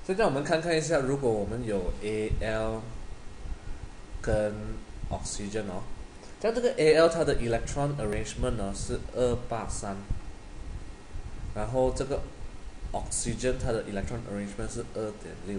现在我们看看一下，如果我们有 Al 跟 Oxygen 哦，像这个 Al 它的 electron arrangement 呢是283，然后这个 Oxygen 它的 electron arrangement 是2.6，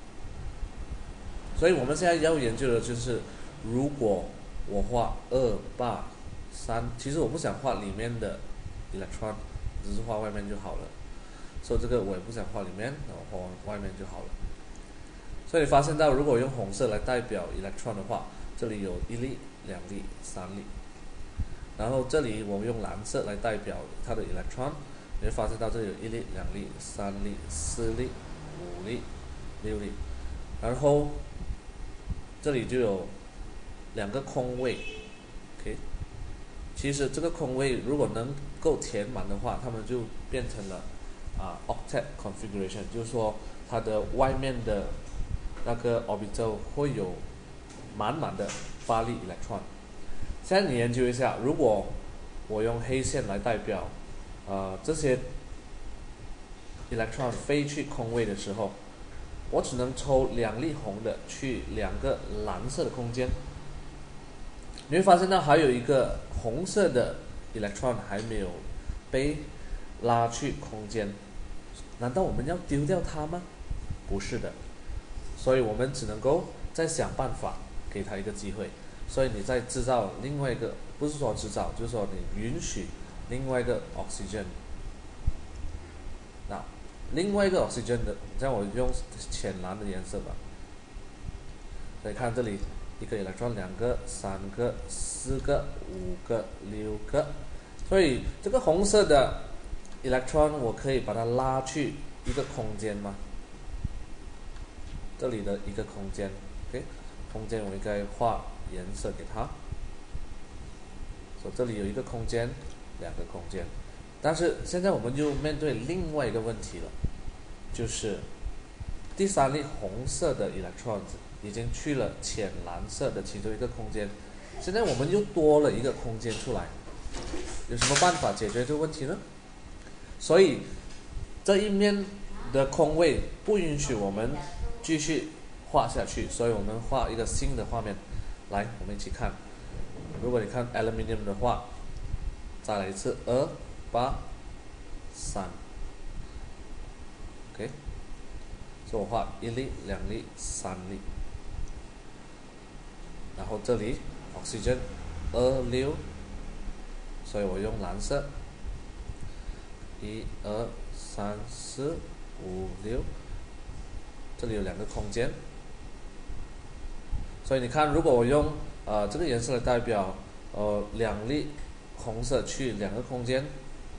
所以我们现在要研究的就是，如果我画283，其实我不想画里面的 electron，只是画外面就好了。所以这个我也不想画里面，然后画外面就好了。所以你发现到，如果用红色来代表 electron 的话，这里有1粒、2粒、3粒，然后这里我用蓝色来代表它的 electron，你会发现到这里有1粒、2粒、3粒、4粒、5粒、6粒，然后这里就有2个空位 ，OK。其实这个空位如果能够填满的话，它们就变成了octet configuration， 就是说它的外面的那个 orbital 会有满满的8粒 electron。现在你研究一下，如果我用黑线来代表这些 electron 飞去空位的时候，我只能抽2粒红的去2个蓝色的空间。你会发现到还有一个红色的 electron 还没有被拉去空间，难道我们要丢掉它吗？不是的，所以我们只能够再想办法给它一个机会。所以你再制造另外一个，不是说制造，就是说你允许另外一个 oxygen。那另外一个 oxygen 的，让我用浅蓝的颜色吧。所以看这里，一个 electron， 2个、3个、4个、5个、6个。所以这个红色的 electron 我可以把它拉去一个空间吗？这里的一个空间 ，OK， 空间我应该画颜色给它。所以这里有一个空间，2个空间。但是现在我们就面对另外一个问题了，就是第3粒红色的 electrons 已经去了浅蓝色的其中一个空间，现在我们又多了一个空间出来，有什么办法解决这个问题呢？所以这一面的空位不允许我们继续画下去，所以我们画一个新的画面。来，我们一起看。如果你看 aluminium 的话，再来一次2、8、3 ，OK。所以我画1粒、2粒、3粒，然后这里 oxygen 2、6，所以我用蓝色1、2、3、4、5、6，这里有2个空间。所以你看，如果我用这个颜色来代表2粒红色去2个空间，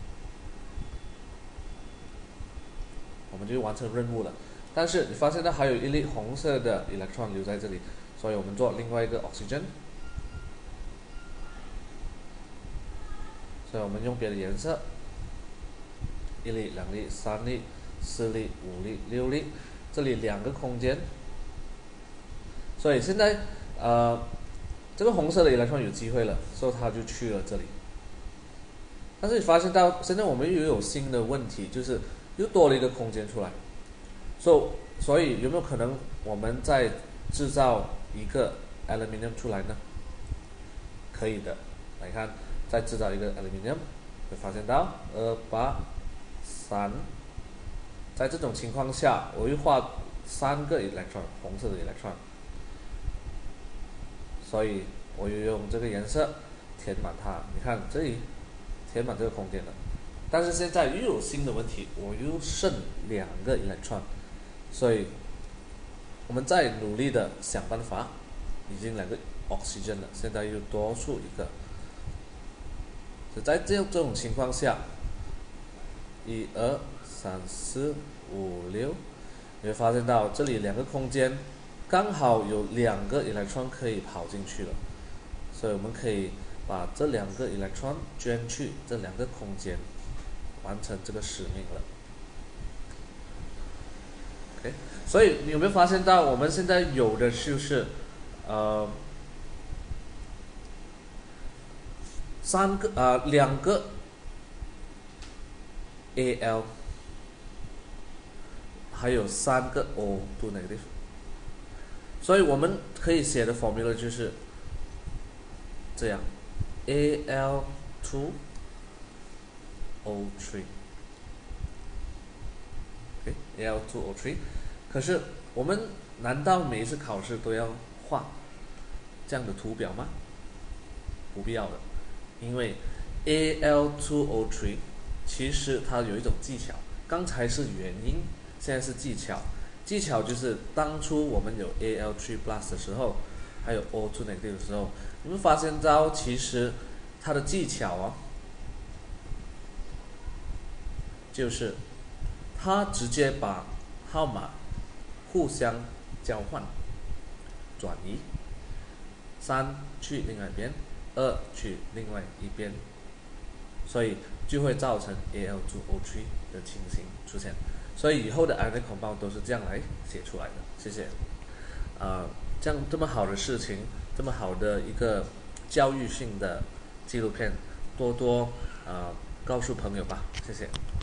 我们就完成任务了。但是你发现到还有1粒红色的 electron 留在这里，所以我们做另外一个 oxygen。所以我们用别的颜色，1粒、2粒、3粒、4粒、5粒、6粒，这里2个空间。所以现在这个红色的 electron 有机会了，所以它就去了这里。但是你发现到现在我们又有新的问题，就是又多了一个空间出来。所以有没有可能我们再制造一个 aluminium 出来呢？可以的。来看，再制造一个 aluminium， 会发现到2、8、3。在这种情况下，我又画3个 electron， 红色的 electron， 所以我又用这个颜色填满它。你看这里填满这个空间了，但是现在又有新的问题，我又剩2个 electron， 所以我们再努力的想办法，已经2个 oxygen 了，现在又多出一个。在这种情况下，1、2、3、4、5、6，你会发现到这里2个空间刚好有2个 electron 可以跑进去了，所以我们可以把这2个 electron 捐去这2个空间，完成这个使命了。OK， 所以你有没有发现到我们现在有的就是2个 Al， 还有3个 O2 negative， 所以我们可以写的 formula 就是这样 Al2O3， Al2O3。可是我们难道每一次考试都要画这样的图表吗？不必要的，因为 Al2O3 其实它有一种技巧，刚才是原因，现在是技巧。技巧就是当初我们有 Al3 plus 的时候，还有 O2 negative 的时候，你们发现到其实它的技巧就是它直接把号码互相交换，转移，3去另外一边，2去另外一边，所以就会造成 Al2O3 的情形出现。所以以后的 ionic compound 都是这样来写出来的。谢谢。这么好的事情，这么好的一个教育性的纪录片，多多告诉朋友吧。谢谢。